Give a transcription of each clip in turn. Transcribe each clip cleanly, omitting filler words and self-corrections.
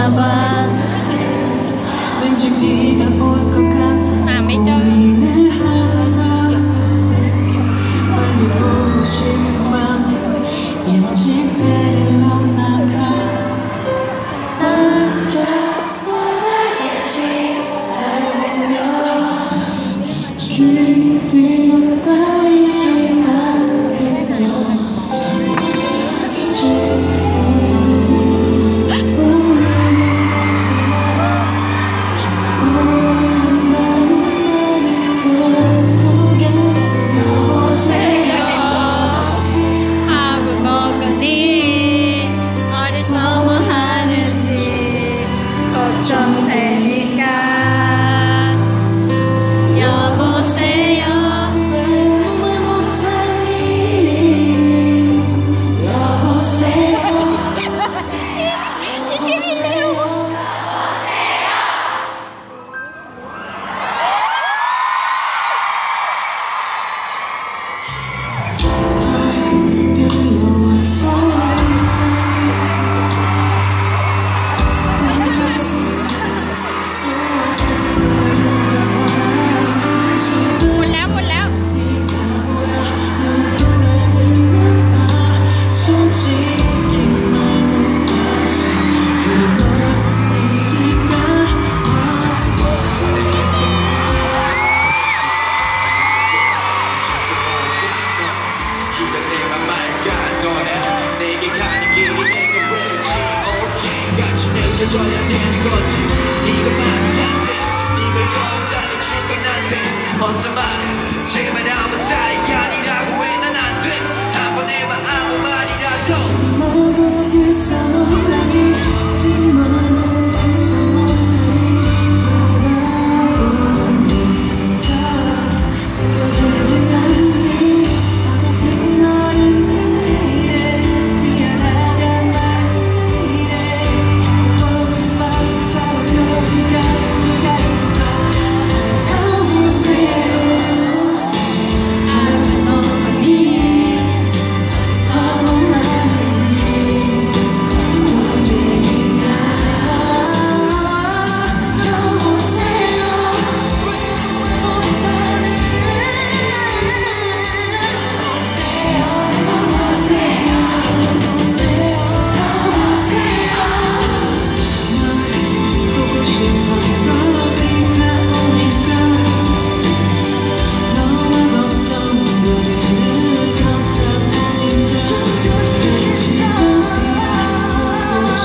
봐. 왠지 비가 올 것 같아 고민을 하다가 빨리 보고 싶은 맘에 일찍 데리러 나가. 언제 오나겠지 날 보며 길이 엇갈리지 않겠죠. 줘야 되는 거지 이것만이 안돼 네가 영원히 준 건 안돼 어서 말해 제발 아무 사이가 아니라고 왜 난 안돼 한 번 해봐 아무 말이라도 너도 그사 못하니 너무 그사 못하니 바라보는 네가 느껴지지 않니 아무튼 너를 듣기에 미안하단 말이래 조금만 바로 네가 있어 더보세요 하루 너만이 서운한지 조금이니까 더보세요 보고 싶었어 비가 오니까 너와 걷던 거리를 걷다 보니까 지금 보고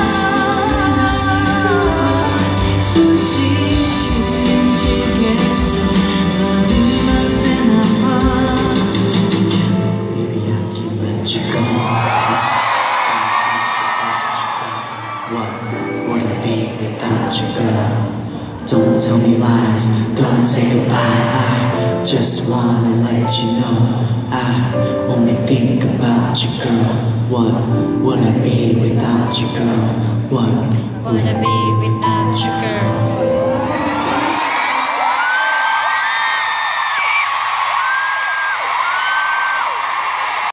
싶어 솔직히 미치겠어 너는 안 되나 봐. Baby I can't let you go. What would I be without you, girl? Don't tell me lies, don't say goodbye. I just wanna let you know I only think about you, girl. What would I be without you, girl? What would I be?